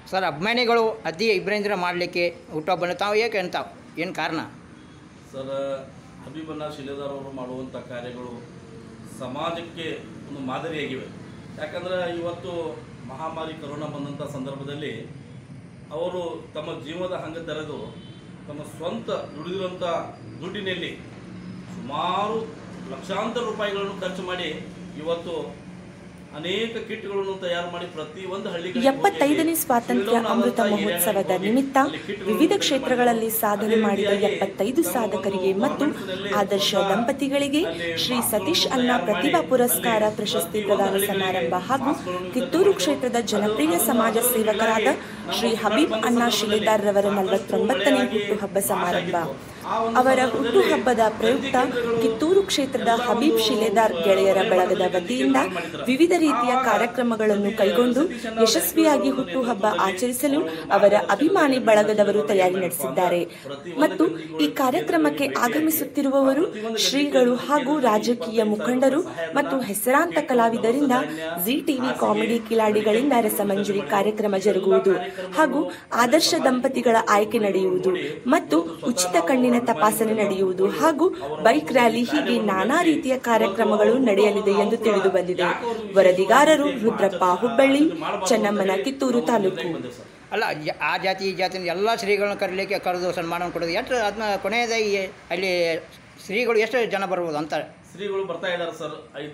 Sir, ಅಭಿಮಾನಿಗಳು ಅತಿ ಇಬ್ಬರಿಂದ ಮಾಡಲಿಕ್ಕೆ ಹುಟ್ಟುಹಬ್ಬನ ತಾವು ಏಕೆ ಅಂತ ಏನು ಕಾರಣ? ಸರ್, ಹಬೀಬಣ್ಣ ಶಿಲೇದಾರ್ ಅವರು ಮಾಡುವಂಥ ಕಾರ್ಯಗಳು ಸಮಾಜಕ್ಕೆ ಒಂದು ಮಾದರಿಯಾಗಿವೆ. ಯಾಕಂದರೆ ಇವತ್ತು ಮಹಾಮಾರಿ ಕೊರೋನಾ ಬಂದಂಥ ಸಂದರ್ಭದಲ್ಲಿ ಅವರು ತಮ್ಮ ಜೀವನದ ಹಂಗ ತೆರೆದು ತಮ್ಮ ಸ್ವಂತ ದುಡಿದಿರುವಂಥ ದುಡ್ಡಿನಲ್ಲಿ ಸುಮಾರು ಲಕ್ಷಾಂತರ ರೂಪಾಯಿಗಳನ್ನು ಖರ್ಚು ಮಾಡಿ ಇವತ್ತು ಅನೇಕ ಕಿಟ್ಗಳನ್ನು ತಯಾರು ಮಾಡಿ ಪ್ರತಿಯೊಂದು ಹಳ್ಳಿಗೆ 75ನೇ ಸ್ವಾತಂತ್ರ್ಯ ಅಮೃತ ಮಹೋತ್ಸವದ ನಿಮಿತ್ತ ವಿವಿಧ ಕ್ಷೇತ್ರಗಳಲ್ಲಿ ಸಾಧನೆ ಮಾಡಿದ 75 ಸಾಧಕರಿಗೆ ಮತ್ತು ಆದರ್ಶ ದಂಪತಿಗಳಿಗೆ ಶ್ರೀ ಸತೀಶ್ ಅಣ್ಣ ಪ್ರತಿಭಾ ಪುರಸ್ಕಾರ ಪ್ರಶಸ್ತಿ ಪ್ರದಾನ ಸಮಾರಂಭ ಹಾಗೂ ಕಿತ್ತೂರು ಕ್ಷೇತ್ರದ ಜನಪ್ರಿಯ ಸಮಾಜ ಸೇವಕರಾದ ಶ್ರೀ ಹಬೀಬ್ ಅಣ್ಣ ಶಿಲೇದಾರ್ ರವರ 49ನೇ ಹುಟ್ಟುಹಬ್ಬ ಸಮಾರಂಭ. ಅವರ ಹುಟ್ಟುಹಬ್ಬದ ಪ್ರಯುಕ್ತ ಕಿತ್ತೂರು ಕ್ಷೇತ್ರದ ಹಬೀಬ್ ಶಿಲೇದಾರ್ ಗೆಳೆಯರ ಬಳಗದ ವತಿಯಿಂದ ವಿವಿಧ ರೀತಿಯ ಕಾರ್ಯಕ್ರಮಗಳನ್ನು ಕೈಗೊಂಡು ಯಶಸ್ವಿಯಾಗಿ ಹುಟ್ಟುಹಬ್ಬ ಆಚರಿಸಲು ಅವರ ಅಭಿಮಾನಿ ಬಳಗದವರು ತಯಾರಿ ನಡೆಸಿದ್ದಾರೆ. ಮತ್ತು ಈ ಕಾರ್ಯಕ್ರಮಕ್ಕೆ ಆಗಮಿಸುತ್ತಿರುವವರು ಶ್ರೀಗಳು ಹಾಗೂ ರಾಜಕೀಯ ಮುಖಂಡರು ಮತ್ತು ಹೆಸರಾಂತ ಕಲಾವಿದರಿಂದ ಜಿ ಟಿವಿ ಕಾಮಿಡಿ ಕಿಲಾಡಿಗಳಿಂದ ರಸಮಂಜರಿ ಕಾರ್ಯಕ್ರಮ ಜರುಗುವುದು ಹಾಗೂ ಆದರ್ಶ ದಂಪತಿಗಳ ಆಯ್ಕೆ ನಡೆಯುವುದು ಮತ್ತು ಉಚಿತ ಕಣ್ಣಿನ ತಪಾಸಣೆ ನಡೆಯುವುದು ಹಾಗೂ ಬೈಕ್ ರ್ಯಾಲಿ ಹೀಗೆ ನಾನಾ ರೀತಿಯ ಕಾರ್ಯಕ್ರಮಗಳು ನಡೆಯಲಿದೆ ಎಂದು ತಿಳಿದು ಬಂದಿದೆ. ವರದಿಗಾರರು ರುದ್ರಪ್ಪ ಹುಬ್ಬಳ್ಳಿ, ಚೆನ್ನಮ್ಮನ ಕಿತ್ತೂರು ತಾಲೂಕು. ಅಲ್ಲ, ಆ ಜಾತಿ ಈ ಜಾತಿ ಎಲ್ಲ ಶ್ರೀಗಳನ್ನ ಕರೆದು ಸನ್ಮಾನ ಕೊಡೋದು ಎಷ್ಟು ಅದನ್ನ ಕೊನೆಯದಾಗಿ ಅಲ್ಲಿ ಶ್ರೀಗಳು ಎಷ್ಟು ಜನ ಬರ್ಬೋದು ಅಂತ? ಶ್ರೀಗಳು ಬರ್ತಾ ಇದ್ದಾರೆ ಸರ್.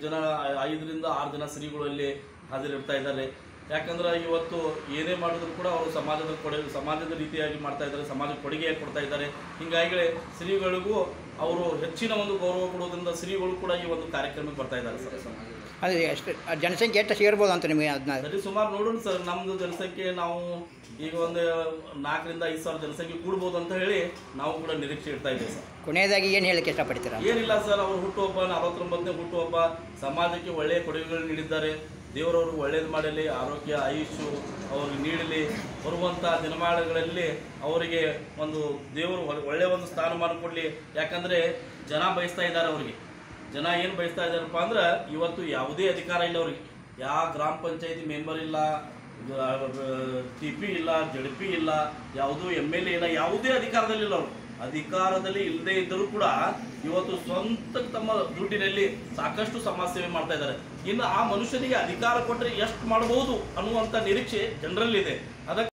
5 ರಿಂದ 6 ಜನ ಶ್ರೀಗಳು ಇಲ್ಲಿ ಹಾಜರಿರ್ತಾ ಇದ್ದಾರೆ. ಯಾಕಂದ್ರೆ ಇವತ್ತು ಏನೇ ಮಾಡಿದ್ರು ಕೂಡ ಅವರು ಸಮಾಜದ ರೀತಿಯಾಗಿ ಮಾಡ್ತಾ ಇದ್ದಾರೆ, ಸಮಾಜಕ್ಕೆ ಕೊಡುಗೆಯಾಗಿ ಕೊಡ್ತಾ ಇದ್ದಾರೆ. ಹೀಗಾಗಿ ಶ್ರೀಗಳಿಗೂ ಅವರು ಹೆಚ್ಚಿನ ಒಂದು ಗೌರವ ಕೊಡೋದ್ರಿಂದ ಶ್ರೀಗಳು ಕೂಡ ಈ ಒಂದು ಕಾರ್ಯಕ್ರಮಕ್ಕೆ ಬರ್ತಾ ಇದ್ದಾರೆ ಸರ್. ಅದು ಎಷ್ಟು ಜನಸಂಖ್ಯೆ ಎಷ್ಟು ಸೇರ್ಬೋದು ಅಂತ ನಿಮಗೆ ಅದನ್ನ? ಸರಿ, ಸುಮಾರು ನೋಡೋಣ ಸರ್. ನಮ್ಮದು ಜನಸಂಖ್ಯೆ ನಾವು ಈಗ ಒಂದು 4 ರಿಂದ 5 ಸಾವಿರ ಜನಸಂಖ್ಯೆ ಕೂಡ್ಬೋದು ಅಂತ ಹೇಳಿ ನಾವು ಕೂಡ ನಿರೀಕ್ಷೆ ಇಡ್ತಾ ಇದ್ದೇವೆ ಸರ್. ಕೊನೆಯದಾಗಿ ಏನು ಹೇಳಕ್ಕೆ ಇಷ್ಟಪಡ್ತೀರಾ? ಏನಿಲ್ಲ ಸರ್, ಅವರು ಹುಟ್ಟುಹಬ್ಬ 49ನೇ ಹುಟ್ಟುಹಬ್ಬ ಸಮಾಜಕ್ಕೆ ಒಳ್ಳೆಯ ಕೊಡುಗೆಗಳು ನೀಡಿದ್ದಾರೆ. ದೇವರವರು ಒಳ್ಳೇದು ಮಾಡಲಿ, ಆರೋಗ್ಯ ಆಯುಷ್ಯು ಅವ್ರಿಗೆ ನೀಡಲಿ. ಬರುವಂಥ ದಿನಮಾನಗಳಲ್ಲಿ ಅವರಿಗೆ ಒಂದು ದೇವರು ಒಳ್ಳೆಯ ಒಂದು ಸ್ಥಾನಮಾನ ಕೊಡಲಿ. ಯಾಕಂದರೆ ಜನ ಬಯಸ್ತಾ ಇದ್ದಾರೆ. ಅವರಿಗೆ ಜನ ಏನು ಬಯಸ್ತಾ ಇದ್ದಾರಪ್ಪ ಅಂದ್ರೆ ಇವತ್ತು ಯಾವುದೇ ಅಧಿಕಾರ ಇಲ್ಲ ಅವ್ರಿಗೆ. ಯಾವ ಗ್ರಾಮ ಪಂಚಾಯತಿ ಮೆಂಬರ್ ಇಲ್ಲ, TP ಇಲ್ಲ, JDP ಇಲ್ಲ, ಯಾವುದೂ MLA ಇಲ್ಲ, ಯಾವುದೇ ಅಧಿಕಾರದಲ್ಲಿಲ್ಲ. ಅವರು ಅಧಿಕಾರದಲ್ಲಿ ಇಲ್ಲದೆ ಇದ್ದರೂ ಕೂಡ ಇವತ್ತು ಸ್ವಂತ ತಮ್ಮ ದುಡ್ಡಿನಲ್ಲಿ ಸಾಕಷ್ಟು ಸಮಾಜ ಸೇವೆ ಮಾಡ್ತಾ ಇದ್ದಾರೆ. ಇನ್ನು ಆ ಮನುಷ್ಯನಿಗೆ ಅಧಿಕಾರ ಕೊಟ್ಟರೆ ಎಷ್ಟು ಮಾಡಬಹುದು ಅನ್ನುವಂಥ ನಿರೀಕ್ಷೆ ಜನರಲ್ಲಿದೆ. ಅದಕ್ಕೆ